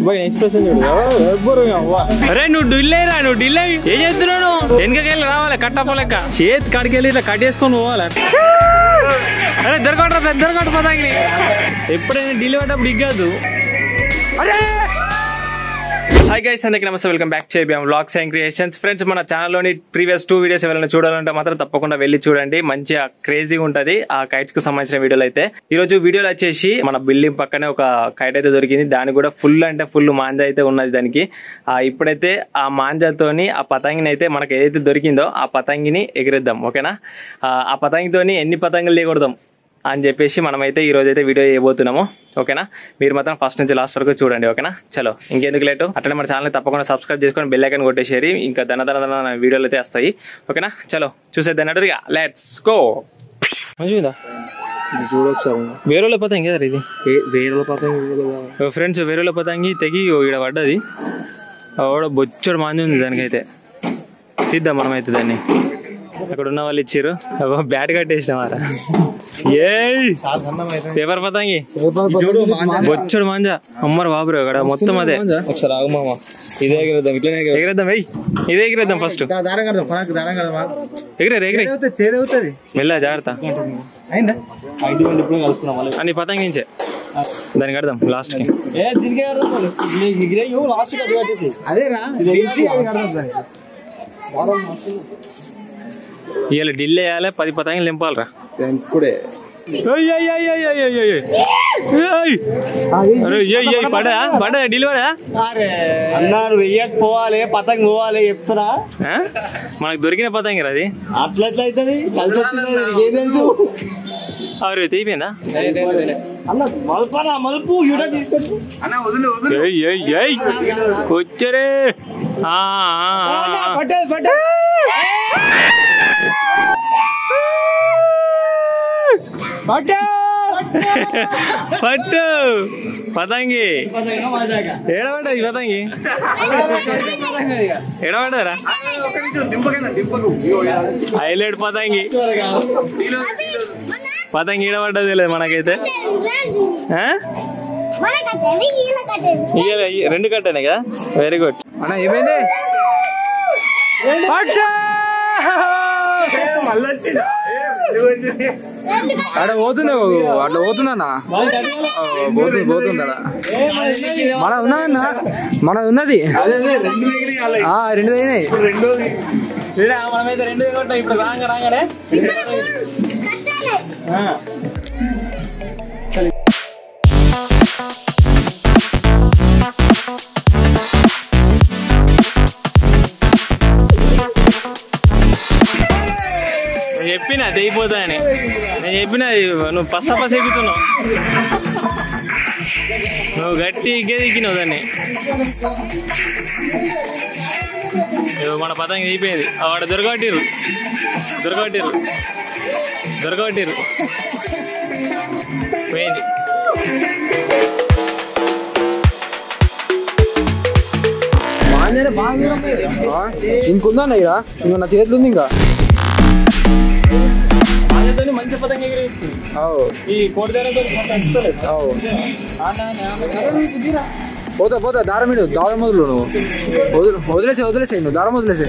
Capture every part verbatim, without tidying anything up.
అరే నువ్వు ఢిల్లీరా నువ్వు ఢిల్లీ ఏం చేస్తున్నావు వెనకకెళ్ళి రావాలి కట్టపోలేక చేతి కాడికెళ్ళి ఇట్లా కట్టేసుకొని పోవాలి అరే దొరకట దొరకట పదాకి ఎప్పుడైనా ఢిల్లీ పడ్డప్పుడు ఇగ్గదు అరే హాయ్ గైస్ అందరికీ నమస్తే welcome back to ABM vlogs and creations friends మన ఛానల్లోని ప్రీవియస్ టూ వీడియోస్ ఎవరైనా చూడాలంటే మాత్రం తప్పకుండా వెళ్ళి చూడండి మంచిగా క్రేజీగా ఉంటుంది ఆ కైట్స్ కు సంబంధించిన వీడియోలు అయితే ఈ రోజు వీడియోలు వచ్చేసి మన బిల్డింగ్ పక్కనే ఒక కైట్ అయితే దొరికింది దాని కూడా ఫుల్ అంటే ఫుల్ మాంజా అయితే ఉన్నది దానికి ఆ ఇప్పుడైతే ఆ మాంజాతోని ఆ పతంగిని అయితే మనకు ఏదైతే దొరికిందో ఆ పతంగిని ఎగిరేద్దాం ఓకేనా ఆ పతంగితోని ఎన్ని పతంగులు దిగొడదాం అని చెప్పేసి మనమైతే ఈ రోజు అయితే వీడియో చేయబోతున్నాము ఓకేనా మీరు మాత్రం ఫస్ట్ నుంచి లాస్ట్ వరకు చూడండి ఓకేనా చలో ఇంకెందుకు లేటు అట్లనే మన ఛానల్ తప్పకుండా సబ్స్క్రైబ్ చేసుకొని బెల్ ఐకాన్ కొట్టేసేరి ఇంకా దన దన దన వీడియోలు అయితే వస్తాయి ఓకేనా చలో చూసేద్దాం అన్నట్టు ఇక లెట్స్ గో మంచిగా చూడొచ్చు వేరేలో పతంగి కదా ఇది వేరే పతంగి ఫ్రెండ్స్ వేరేలో పతంగి తెగి ఈడ పడ్డది ఆవిడ బొచ్చడు మాంజి ఉంది దానికైతే తీద్దాం మనమైతే దాన్ని అక్కడ ఉన్న వాళ్ళు ఇచ్చారు బ్యాట్ కట్టేసినామారా ఏ పేపర్ పతంగి బొచ్చడు మాంజా అమ్మరు బాబు అక్కడ మొత్తం అదే ఒకసారి ఆగు మామ ఇదే ఎగిరేద్దాం ఇట్లనే ఎగిరేద్దాం వెయ్యి ఇదే ఎగిరేద్దాం ఫస్ట్ ఎగిరే ఎగిరే మెల్ల జాగ్రత్త అని పతంగించే దాన్ని కడదాం లాస్ట్ కి ఇవాళ ఢిల్లీ వేయాలి పది పతంగులు నింపాలరా ఇప్పుడే పడా పడా ఢిల్లీ పడా అన్నారు వెయ్యకు పోవాలి పతంగి పోవాలి చెప్తున్నా మనకు దొరికిన పతంగి అది అట్లా ఎట్లా అవుతుంది కలిసి వచ్చింది ఏం తెలుసు అరే తీపోయిందా మలుపా మలుపు యూటా తీసుకొచ్చు అన్న వదిలే వదిలే కొచ్చరే పట్టు పతంగి ఏడబడ్డది పతంగి ఏడబడ్డరా హైలైట్ పతంగి పతంగి ఏడబడ్డది లేదు మనకైతే రెండు కట్టానే కదా వెరీ గుడ్ అన్న ఏమైంది అక్కడ పోతున్నా అట్లా పోతున్నా పోతుంది పోతుందా మన ఉన్నా మన ఉన్నది రెండు అయినాయి మనమైతే రెండు ఇప్పుడు రాగా రాగానే చెప్పినా తెగిపోతాయని నేను చెప్పినా నువ్వు పస్స పస ఎక్కుతున్నావు నువ్వు గట్టి ఇగ్గే దిక్కినావు దాన్ని మన పతంగి అయిపోయింది వాడు దొరకబట్టిరు దొరకబట్టిరు దొరకబట్టిరు పోయింది ఇంకుందా ఇక ఇంకో నా చేతులు ఉంది ఇంకా మంచి పతంగి ఈ కోటి పోతా పోతా దారం మీడు దారం మొదలు నువ్వు వదిలేసే వదిలేసాయి నువ్వు దారం వదిలేసే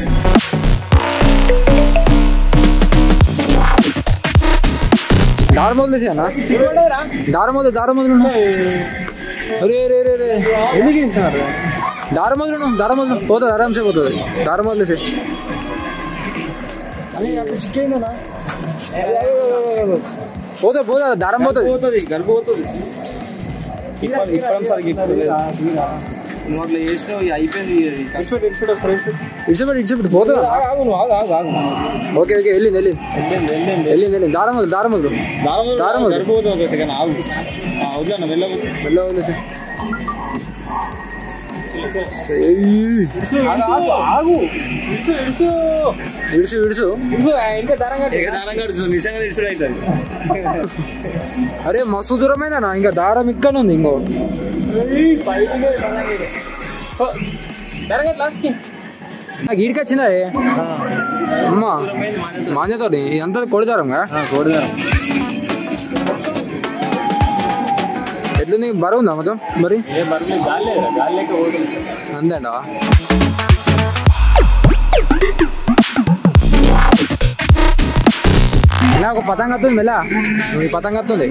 దారం వదిలేసే అన్న దారం వదిలే దారం వదిలి రే రే రే రే దారం వదిలి నువ్వు దారం వదిలి పోతా ఆరాంసే పోతుంది దారం వదిలేసే పోతా పోతా దారం పోతుంది పోతుంది గర్భ పోతుంది అయిపోయింది ఇడిచిపెట్టి ఇడిచిపెట్టి పోతా ఓకే ఓకే వెళ్ళింది వెళ్ళింది వెళ్ళింది వెళ్ళింది దారం వద్దు దారం వద్దు దారం వద్దు వెళ్ళ వదిలే సార్ ఇడుసు ఇడుసు ఇంకా దారం కట్టు నిజంగా ఇడుసు అవుతుంది అరే మస్తు దూరమైనా ఇంకా దారం ఇక్కడ ఉంది ఇంకో నాకు ఈడికి వచ్చిందా అమ్మా మాంజతో ఎంత కొడిదారం కోడిదారం ఎట్లా నీకు బరువు ఉందా మొత్తం మరి అంతేండా ఇలా ఒక పతంగ వస్తుంది మెల్ల ఈ పతంగ వస్తుంది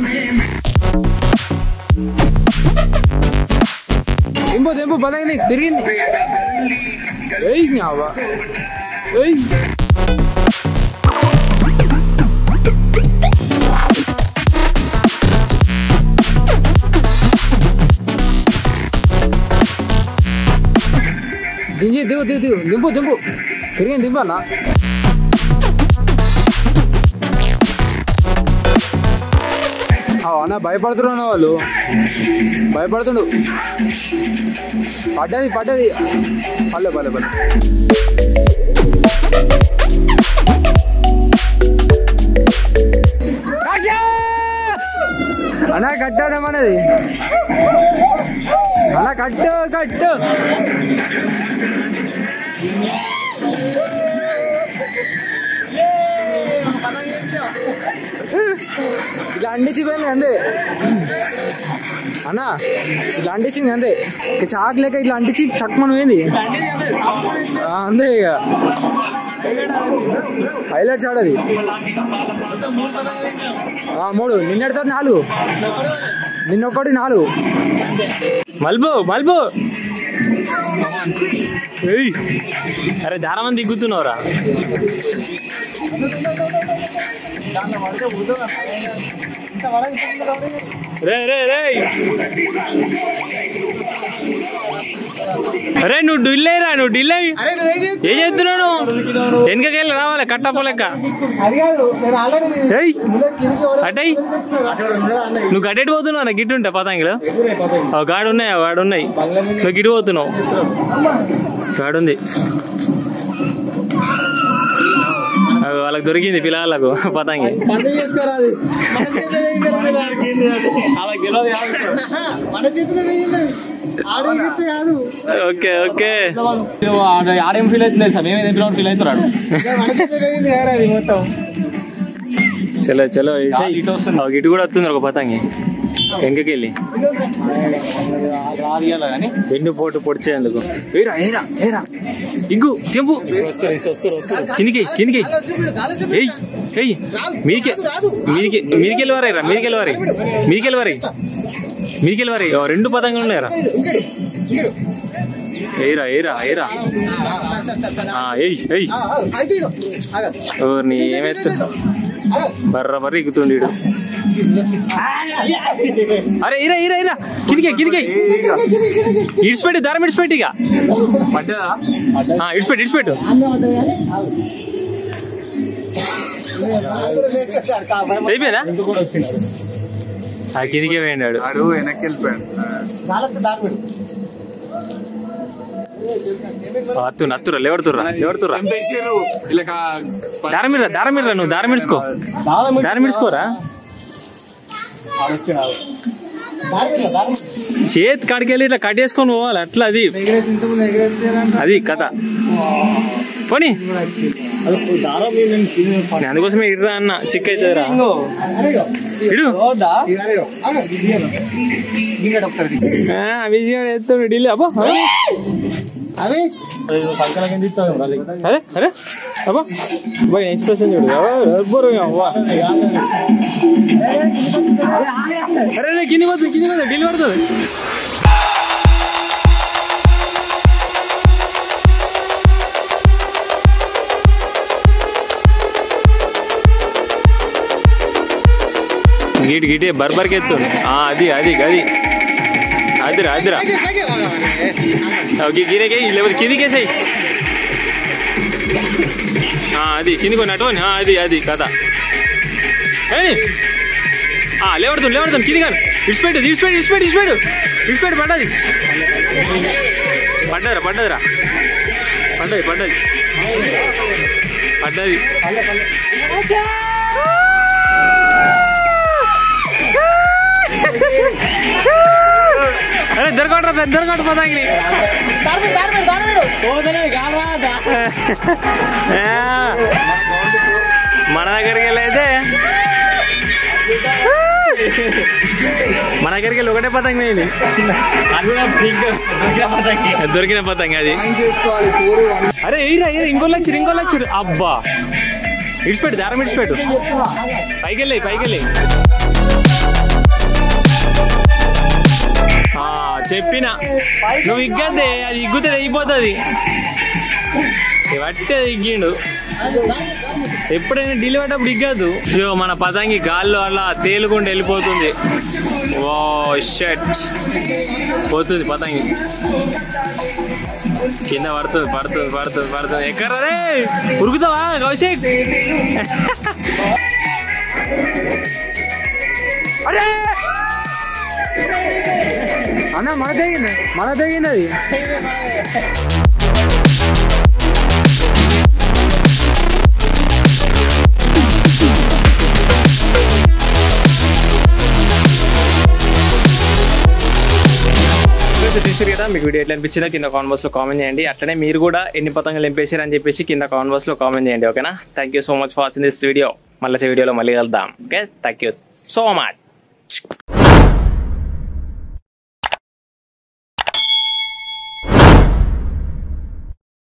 ఇంపో తెంపు పతంగి తిరిగింది ఏయ్ న్యావా ఏయ్ దించి దిగు దిగు దిగు దింపు దింపు తిరిగింది దింపు అన్న అన్న భయపడుతున్నా వాళ్ళు భయపడుతుండు పడ్డది పడ్డది పల్లె పల్లె పల్లె అన్న కట్టాడేమన్నది అన్న కట్టు కట్టు ఇట్లా అండిచ్చిపోయింది అంతే అన్నా ఇట్లా అంటించింది అంతే చాక్ లేక ఇట్లా అంటించి చక్కమని పోయింది అంతే ఇక హైలైట్స్ ఆడది మూడు నిన్నటితో నాలుగు నిన్నొక్కటి నాలుగు మల్బు మల్బు అరే దారమని దిగుతున్నావురా రే రే రే అరే నువ్వు ఢిల్లేరా నువ్వు ఢిల్లీ ఏం చేస్తున్నావు వెనకకెళ్ళి రావాలి కట్టపోలేక అటై నువ్వు గడ్డెట్టు పోతున్నావు నా గిట్టు ఉంటా పతంగిలు గాడు ఉన్నాయి గాడు ఉన్నాయి నువ్వు గిట్టు పోతున్నావు గాడుంది వాళ్ళకి దొరికింది పిల్లలకు పతంగి ఓకే ఓకే ఆడేం ఫీల్ అవుతుంది సార్ మేమే ఇంట్లో ఫీల్ అవుతున్నాడు చలో చలో ఇటు కూడా వస్తుంది ఒక పతంగి వెంకకెళ్ళి వెన్ను పోటు పొడిచేందుకు ఏరా ఏరా ఏరా ఇంకు తెంపు కిందికి కిందికి ఏయ్ ఏయ్ మీదికి మీదికి మీదికెళ్ళి వారేరా మీదికెళ్ళి వారి మీదికెళ్ళి వారి మీదికెళ్ళి వారి రెండు పతంగులు ఉన్నాయరా ఏరా ఏరా ఏరా ఏయ్ ఏయ్ నీ ఏమెత్తు బర్ర బర్ర ఎక్కుతుండి అరే ఇరా ఇరా ఇరా కిందికే కిందికే ఇడిచిపెట్టి దారం ఇడిచిపెట్టి ఇక ఇడిచిపెట్టి ఇడిచిపెట్టు అయిపోయిందా ఆ కిందికే పోయినాడు వెనక్కి వెళ్ళిపోయాడు అత్తున అత్తురా లేవడుతుర్రా లేవడుతుర్రా దారం ఇర్రా దారం ఇర్రా నువ్వు దారం ఇడుచుకో దారం ఇడుచుకోరా చేతి కాడికెళ్ళి ఇట్లా కట్టేసుకొని పోవాలి అట్లా అది అది కథ పోనీ అందుకోసమే ఇడ్రా అన్న చిక్ అవుతుందిరా ఇడు విజయవాడ ఎత్తాడు ఢిల్లీ అబ్బా అరే అరే అబ్బా బాయ్ ఎక్స్ప్రెషన్ చూడు అరే కింది పోతుంది కింది పోతుంది ఢిల్లీ పడుతుంది గిటి గిటి బర్బర్కి ఎత్తుంది అది అది అది అదిరా అదిరా గిరికే లేకపోతే కిందికేసాయి అది కింది కొన్ని అటువంటి అది అది కథ లేవడుతుంది లేవడుతుంది కింది కానీ ఇడిచిపెట్టు ఇడిచిపెట్టు ఇడిచిపెట్టు ఇడిచిపెట్టు ఇడిచిపెట్టు పడ్డది పడ్డదిరా పడ్డదిరా పడ్డది పడ్డది పడ్డది అరే దొరకట్రా దొరకట్టు పదంగి మన దగ్గరికి వెళ్ళైతే మన దగ్గరికి వెళ్ళి ఒకటే పతంగి ఇది దొరికిన పతంగి అది. అరే ఏరా ఇంకోళ్ళు వచ్చారు ఇంకోళ్ళు వచ్చారు. అబ్బా ఇడిచిపెట్టు దారం ఇడిచిపెట్టు. పైకి వెళ్ళి పైకి వెళ్ళి చెప్పిన నువ్వు ఇగ్గద్దే అది ఇగ్గుతే అయిపోతుంది. పట్టే ఇగ్గిండు ఎప్పుడైనా ఢిల్లీ పడ్డప్పుడు ఇగ్గద్దు. అయ్యో మన పతంగి గాల్లో అలా తేలుకుండా వెళ్ళిపోతుంది. ఓ షట్ పోతుంది పతంగి కింద పడుతుంది పడుతుంది పడుతుంది పడుతుంది. ఎక్కడరే ఉరుకుతావా కౌశిక్? అరే అన్న మన తెగింది మన తెగింది అది. చూసారు కదా, మీకు వీడియో ఎట్లా అనిపించిందో కింద కామెంట్ బాక్స్ లో కామెంట్ చేయండి. అట్లనే మీరు కూడా ఎన్ని పతంగులు ఎంపేసారు అని చెప్పేసి కింద కామెంట్ బాక్స్ లో కామెంట్ చేయండి. ఓకేనా? Thank you so much for watching this video. మళ్ళీ వీడియోలో మళ్ళీ కలుద్దాం. Okay, thank you so much.